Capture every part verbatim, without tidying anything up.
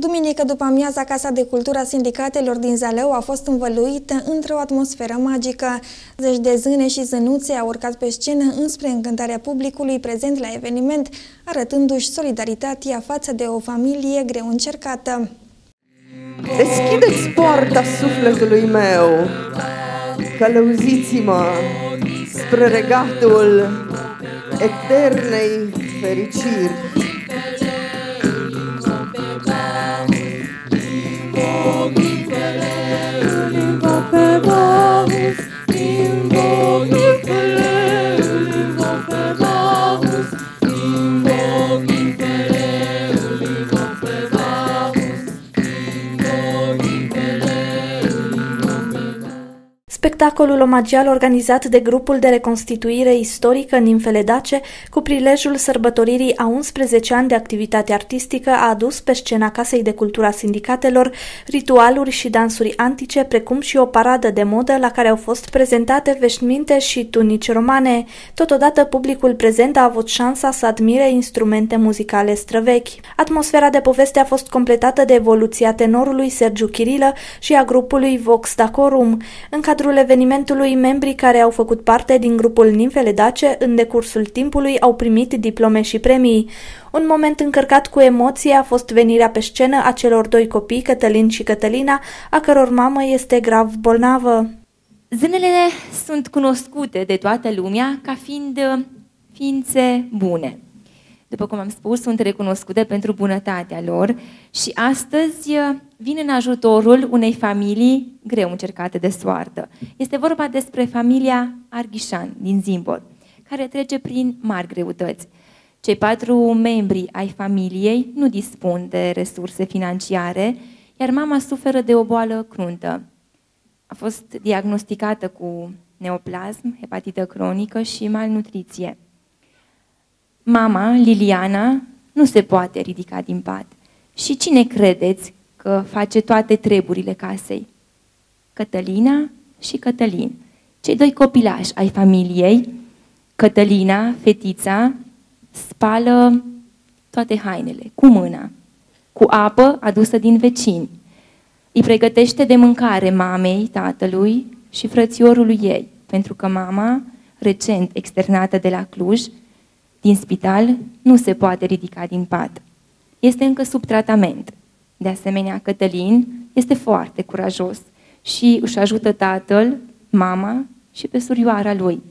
Duminică după amiaza, Casa de Cultură a Sindicatelor din Zalău a fost învăluită într-o atmosferă magică. Zeci de zâne și zânuțe au urcat pe scenă înspre încântarea publicului prezent la eveniment, arătându-și solidaritatea față de o familie greu încercată. Deschideți poarta sufletului meu, călăuziți-mă spre regatul eternei fericiri. Spectacolul omagial organizat de grupul de reconstituire istorică Nimfele Dace, cu prilejul sărbătoririi a unsprezece ani de activitate artistică, a adus pe scena Casei de Cultură a Sindicatelor ritualuri și dansuri antice, precum și o paradă de modă la care au fost prezentate veșminte și tunici romane. Totodată, publicul prezent a avut șansa să admire instrumente muzicale străvechi. Atmosfera de poveste a fost completată de evoluția tenorului Sergiu Chirilă și a grupului Vox Dacorum. În cadrul evenimentului, membrii care au făcut parte din grupul Nimfele Dace în decursul timpului au primit diplome și premii. Un moment încărcat cu emoție a fost venirea pe scenă a celor doi copii, Cătălin și Cătălina, a căror mamă este grav bolnavă. Zânele sunt cunoscute de toată lumea ca fiind ființe bune. După cum am spus, sunt recunoscute pentru bunătatea lor și astăzi vin în ajutorul unei familii greu încercate de soartă. Este vorba despre familia Arghișan din Zimbor, care trece prin mari greutăți. Cei patru membri ai familiei nu dispun de resurse financiare, iar mama suferă de o boală cruntă. A fost diagnosticată cu neoplasm, hepatită cronică și malnutriție. Mama, Liliana, nu se poate ridica din pat. Și cine credeți că face toate treburile casei? Cătălina și Cătălin, cei doi copilași ai familiei. Cătălina, fetița, spală toate hainele, cu mâna, cu apă adusă din vecini. Îi pregătește de mâncare mamei, tatălui și frățiorului ei, pentru că mama, recent externată de la Cluj, din spital, nu se poate ridica din pat. Este încă sub tratament. De asemenea, Cătălin este foarte curajos și își ajută tatăl, mama și pe surioara lui.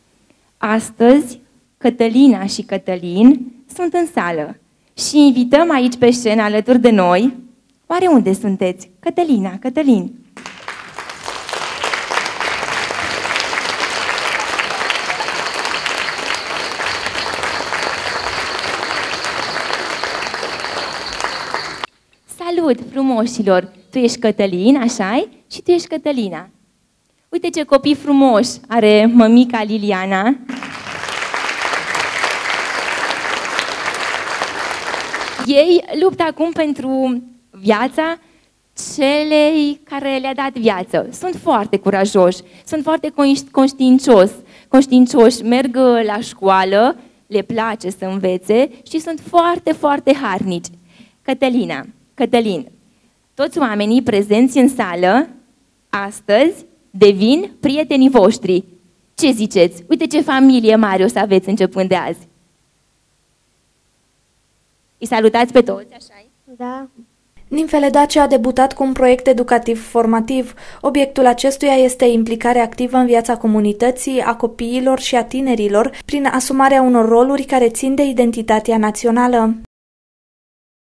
Astăzi, Cătălina și Cătălin sunt în sală și invităm aici pe scenă alături de noi. Oare unde sunteți? Cătălina, Cătălin! Salut, frumoșilor! Tu ești Cătălin, așa-i? Și tu ești Cătălina. Uite ce copii frumoși are mămica Liliana. Ei luptă acum pentru viața celei care le-a dat viață. Sunt foarte curajoși, sunt foarte conștiincioși, conștiincioși, merg la școală, le place să învețe și sunt foarte, foarte harnici. Cătălina, Cătălin, toți oamenii prezenți în sală astăzi devin prietenii voștri. Ce ziceți? Uite ce familie mare o să aveți începând de azi. Îi salutați pe toți, așa-i? Da. Nimfele Dace a debutat cu un proiect educativ-formativ. Obiectul acestuia este implicarea activă în viața comunității, a copiilor și a tinerilor, prin asumarea unor roluri care țin de identitatea națională.